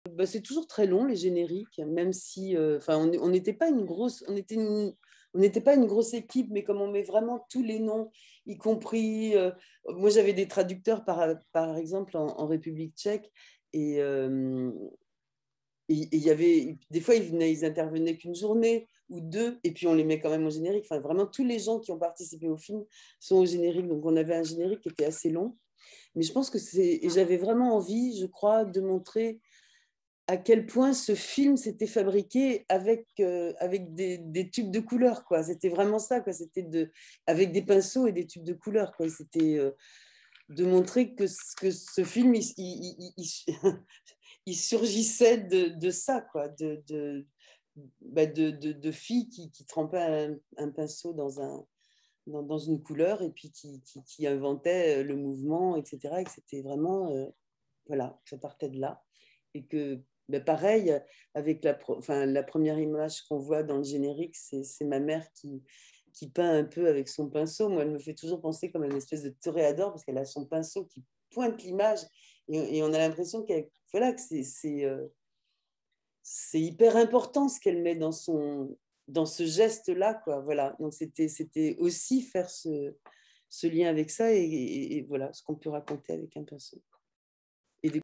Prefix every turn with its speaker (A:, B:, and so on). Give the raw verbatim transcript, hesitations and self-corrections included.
A: Bah, c'est toujours très long les génériques, même si, heu, enfin on on n'était pas une grosse on était une on n'était pas une grosse équipe, mais comme on met vraiment tous les noms, y compris, heu, moi j'avais des traducteurs par par exemple en en République tchèque et hem et et il y avait des fois ils venaient, ils intervenaient qu'une journée ou deux et puis on les met quand même au générique. Enfin vraiment tous les gens qui ont participé au film sont au générique, donc on avait un générique qui était assez long. Mais je pense que c'est et j'avais vraiment envie, je crois, de montrer à quel point ce film s'était fabriqué avec, heu, avec des des tubes de couleurs, quoi. C'était vraiment ça, quoi. C'était de avec des pinceaux et des tubes de couleurs, quoi. C'était, heu, de montrer que ce que ce film, il s il il il il il surgissait de de ça, quoi, de de bah, de de de filles qui qui trempaient un un pinceau dans un dans dans une couleur et puis qui qui qui inventaient, heu, le mouvement et cetera et que c'était vraiment, heu, voilà, que ça partait de là et que, bah, pareil, avec la pre enfin, la première image qu'on voit dans le générique, c'est c'est ma mère qui qui peint un peu avec son pinceau. Moi, elle me fait toujours penser comme une espèce de toréador parce qu'elle a son pinceau qui pointe l'image et et on a l'impression qu'elle voilà, que c'est c'est, heu, c'est hyper important ce qu'elle met dans son dans ce geste-là, quoi, voilà. Donc c'était c'était aussi faire ce ce lien avec ça et et et voilà, ce qu'on peut raconter avec un pinceau.